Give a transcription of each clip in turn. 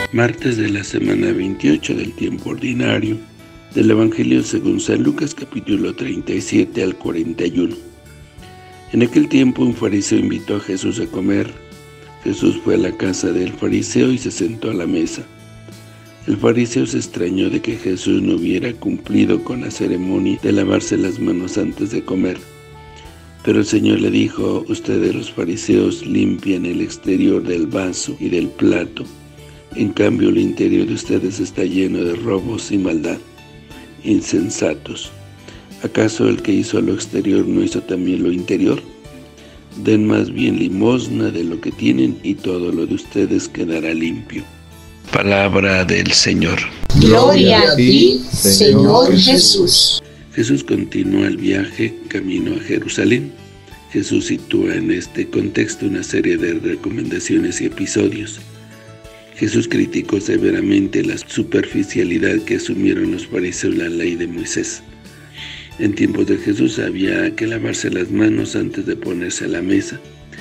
Martes de la semana 28 del tiempo ordinario del Evangelio según San Lucas, capítulo 37 al 41. En aquel tiempo un fariseo invitó a Jesús a comer. Jesús fue a la casa del fariseo y se sentó a la mesa. El fariseo se extrañó de que Jesús no hubiera cumplido con la ceremonia de lavarse las manos antes de comer. Pero el Señor le dijo: ustedes los fariseos limpian el exterior del vaso y del plato. En cambio, el interior de ustedes está lleno de robos y maldad. Insensatos. ¿Acaso el que hizo lo exterior no hizo también lo interior? Den más bien limosna de lo que tienen y todo lo de ustedes quedará limpio. Palabra del Señor. Gloria a ti, Señor Jesús. Jesús continúa el viaje camino a Jerusalén. Jesús sitúa en este contexto una serie de recomendaciones y episodios. Jesús criticó severamente la superficialidad que asumieron los fariseos la ley de Moisés. En tiempos de Jesús había que lavarse las manos antes de ponerse a la mesa.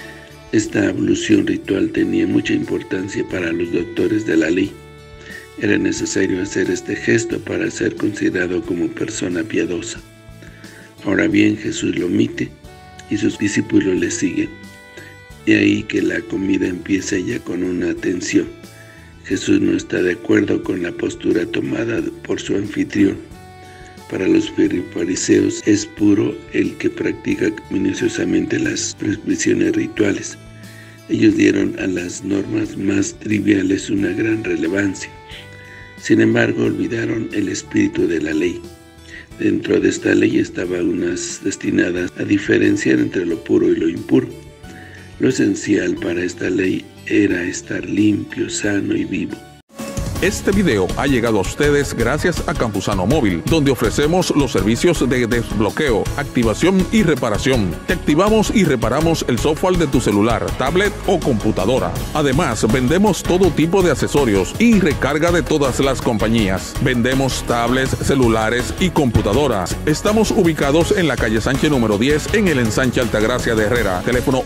Esta ablución ritual tenía mucha importancia para los doctores de la ley. Era necesario hacer este gesto para ser considerado como persona piadosa. Ahora bien, Jesús lo omite y sus discípulos le siguen. Y ahí que la comida empieza ya con una tensión. Jesús no está de acuerdo con la postura tomada por su anfitrión. Para los fariseos es puro el que practica minuciosamente las prescripciones rituales. Ellos dieron a las normas más triviales una gran relevancia. Sin embargo, olvidaron el espíritu de la ley. Dentro de esta ley estaban unas destinadas a diferenciar entre lo puro y lo impuro. Lo esencial para esta ley era estar limpio, sano y vivo. Este video ha llegado a ustedes gracias a Campusano Móvil, donde ofrecemos los servicios de desbloqueo, activación y reparación. Te activamos y reparamos el software de tu celular, tablet o computadora. Además, vendemos todo tipo de accesorios y recarga de todas las compañías. Vendemos tablets, celulares y computadoras. Estamos ubicados en la calle Sánchez número 10 en el ensanche Altagracia de Herrera. Teléfono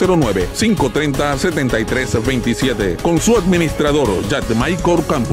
809-530-7327. Con su administrador, Yadmaicor Campusano.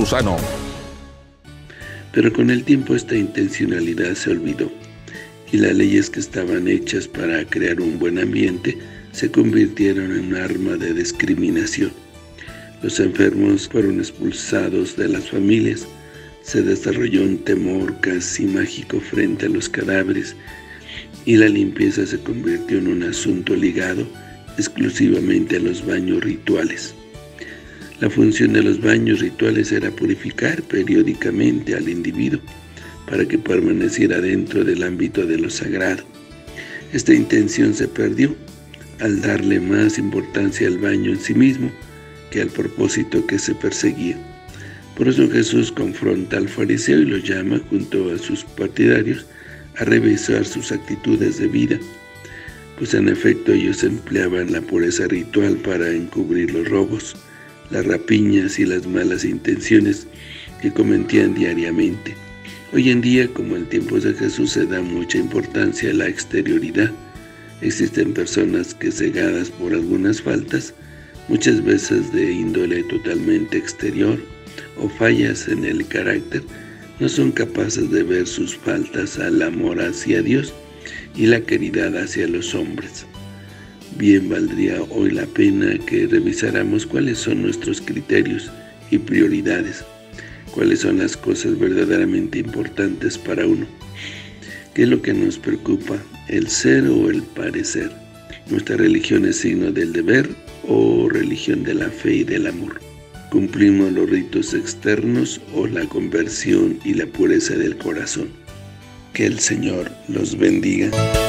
Pero con el tiempo esta intencionalidad se olvidó, y las leyes que estaban hechas para crear un buen ambiente se convirtieron en un arma de discriminación. Los enfermos fueron expulsados de las familias, se desarrolló un temor casi mágico frente a los cadáveres, y la limpieza se convirtió en un asunto ligado exclusivamente a los baños rituales. La función de los baños rituales era purificar periódicamente al individuo para que permaneciera dentro del ámbito de lo sagrado. Esta intención se perdió al darle más importancia al baño en sí mismo que al propósito que se perseguía. Por eso Jesús confronta al fariseo y lo llama, junto a sus partidarios, a revisar sus actitudes de vida, pues en efecto ellos empleaban la pureza ritual para encubrir los robos, las rapiñas y las malas intenciones que cometían diariamente. Hoy en día, como en tiempos de Jesús, se da mucha importancia a la exterioridad. Existen personas que, cegadas por algunas faltas, muchas veces de índole totalmente exterior o fallas en el carácter, no son capaces de ver sus faltas al amor hacia Dios y la caridad hacia los hombres. Bien valdría hoy la pena que revisáramos cuáles son nuestros criterios y prioridades, cuáles son las cosas verdaderamente importantes para uno, qué es lo que nos preocupa, el ser o el parecer. ¿Nuestra religión es signo del deber o religión de la fe y del amor? ¿Cumplimos los ritos externos o la conversión y la pureza del corazón? Que el Señor los bendiga.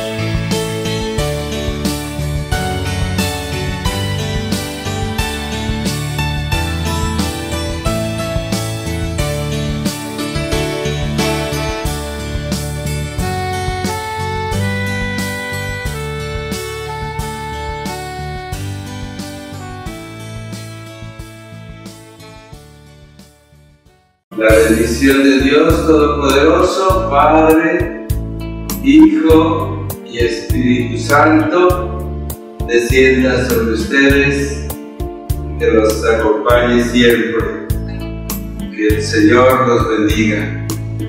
La bendición de Dios Todopoderoso, Padre, Hijo y Espíritu Santo, descienda sobre ustedes, que los acompañe siempre. Que el Señor los bendiga.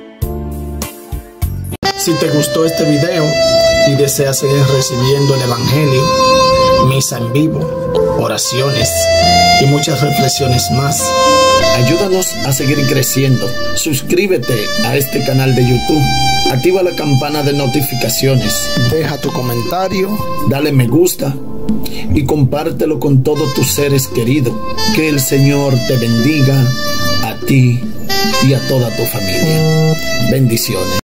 Si te gustó este video y deseas seguir recibiendo el Evangelio, misa en vivo, oraciones y muchas reflexiones más, ayúdanos a seguir creciendo. Suscríbete a este canal de YouTube, activa la campana de notificaciones, deja tu comentario, dale me gusta y compártelo con todos tus seres queridos. Que el Señor te bendiga a ti y a toda tu familia. Bendiciones.